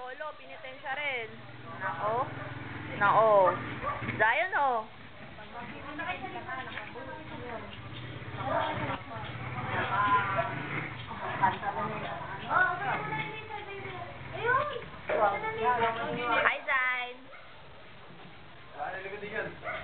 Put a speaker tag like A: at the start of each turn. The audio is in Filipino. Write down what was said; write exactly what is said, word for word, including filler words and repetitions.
A: Lolo, penitensya rin. Nako. Nako. Zion, oh. Hi, Zain.